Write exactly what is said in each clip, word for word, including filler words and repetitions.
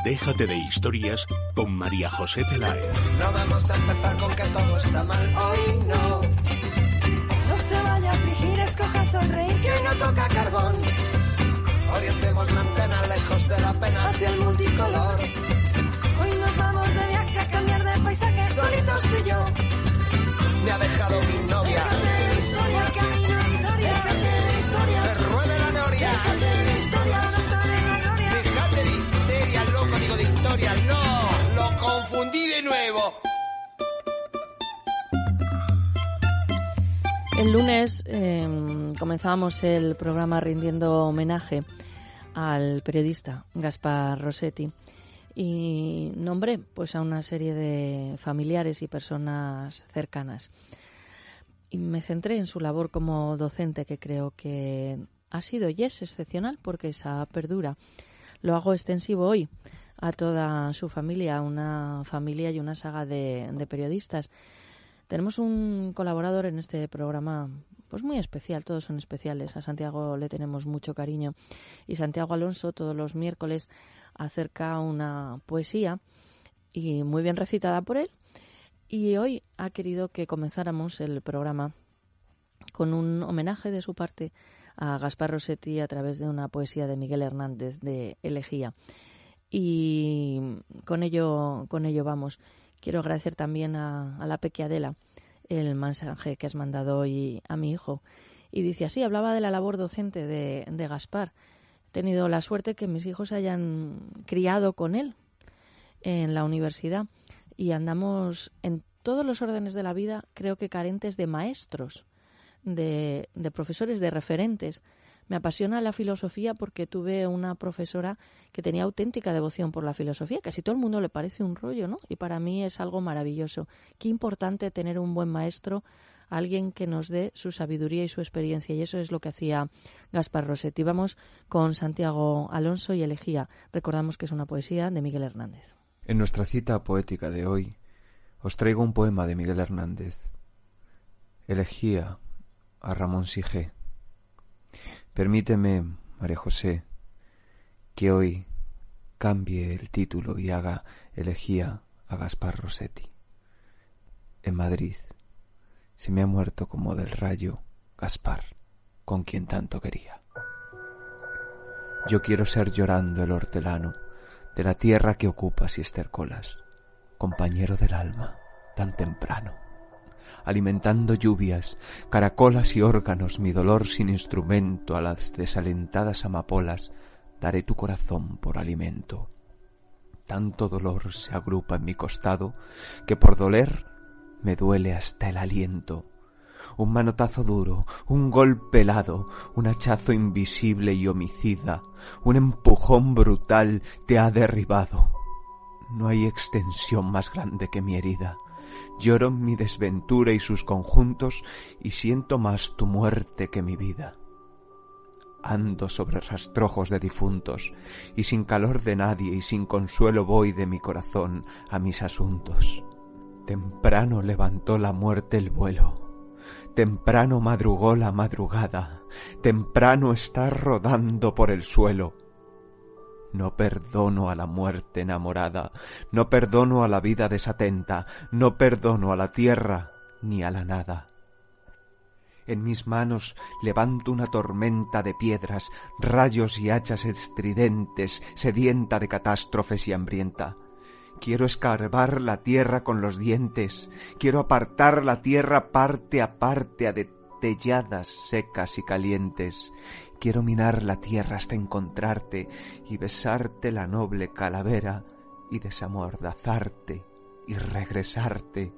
Déjate de historias con María José Pelaez. No vamos a empezar con que todo está mal. Hoy no. No se vaya a afligir, escoja sonreír, que no toca carbón. Orientemos la antena lejos de la pena hacia el multicolor. Hoy nos vamos de viaje a cambiar de paisaje, Solitos tú y yo. Me ha dejado mi novia. Déjate de historia, camino de historia. Déjate de historia, Que ruede la noria. déjate de historia, no están en la gloria. Déjate de histeria, loco, digo de historia. No, lo confundí de nuevo. El lunes eh, comenzábamos el programa rindiendo homenaje al periodista Gaspar Rossetti y nombré pues a una serie de familiares y personas cercanas. Y me centré en su labor como docente, que creo que ha sido y es excepcional porque esa perdura. Lo hago extensivo hoy a toda su familia, una familia y una saga de, de periodistas. Tenemos un colaborador en este programa pues muy especial, todos son especiales. A Santiago le tenemos mucho cariño y Santiago Alonso todos los miércoles acerca una poesía y muy bien recitada por él. Y hoy ha querido que comenzáramos el programa con un homenaje de su parte a Gaspar Rossetti a través de una poesía de Miguel Hernández de Elegía. Y con ello, con ello vamos. Quiero agradecer también a, a la Peque Adela el mensaje que has mandado hoy a mi hijo. Y dice así, hablaba de la labor docente de, de Gaspar. He tenido la suerte que mis hijos hayan criado con él en la universidad y andamos en todos los órdenes de la vida, creo que carentes de maestros, de, de profesores, de referentes. Me apasiona la filosofía porque tuve una profesora que tenía auténtica devoción por la filosofía. Casi todo el mundo le parece un rollo, ¿no? Y para mí es algo maravilloso. Qué importante tener un buen maestro, alguien que nos dé su sabiduría y su experiencia. Y eso es lo que hacía Gaspar Rossetti. Vamos con Santiago Alonso y Elegía. Recordamos que es una poesía de Miguel Hernández. En nuestra cita poética de hoy os traigo un poema de Miguel Hernández. Elegía a Ramón Sige. Permíteme, María José, que hoy cambie el título y haga elegía a Gaspar Rossetti. En Madrid se me ha muerto como del rayo Gaspar, con quien tanto quería. Yo quiero ser llorando el hortelano de la tierra que ocupas y estercolas, compañero del alma tan temprano. Alimentando lluvias, caracolas y órganos, mi dolor sin instrumento, a las desalentadas amapolas, daré tu corazón por alimento. Tanto dolor se agrupa en mi costado, que por doler me duele hasta el aliento. Un manotazo duro, un golpe helado, un hachazo invisible y homicida, un empujón brutal te ha derribado. No hay extensión más grande que mi herida. Lloro mi desventura y sus conjuntos y siento más tu muerte que mi vida. Ando sobre rastrojos de difuntos y sin calor de nadie y sin consuelo voy de mi corazón a mis asuntos. Temprano levantó la muerte el vuelo, temprano madrugó la madrugada, temprano está rodando por el suelo. No perdono a la muerte enamorada, no perdono a la vida desatenta, no perdono a la tierra ni a la nada. En mis manos levanto una tormenta de piedras, rayos y hachas estridentes, sedienta de catástrofes y hambrienta. Quiero escarbar la tierra con los dientes, quiero apartar la tierra parte a parte a detelladas, secas y calientes. Quiero minar la tierra hasta encontrarte y besarte la noble calavera y desamordazarte y regresarte.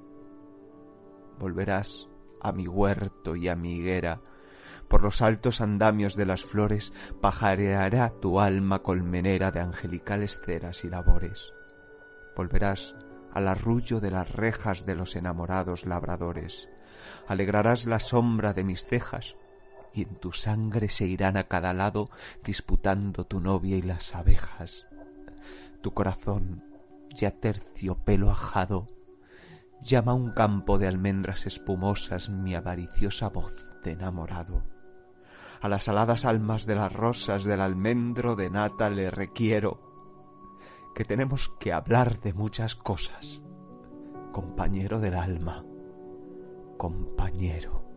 Volverás a mi huerto y a mi higuera, por los altos andamios de las flores pajareará tu alma colmenera de angelicales ceras y labores. Volverás al arrullo de las rejas de los enamorados labradores, alegrarás la sombra de mis cejas, y en tu sangre se irán a cada lado disputando tu novia y las abejas. Tu corazón, ya terciopelo ajado, llama a un campo de almendras espumosas mi avariciosa voz de enamorado. A las aladas almas de las rosas del almendro de nata le requiero. que tenemos que hablar de muchas cosas. Compañero del alma, compañero.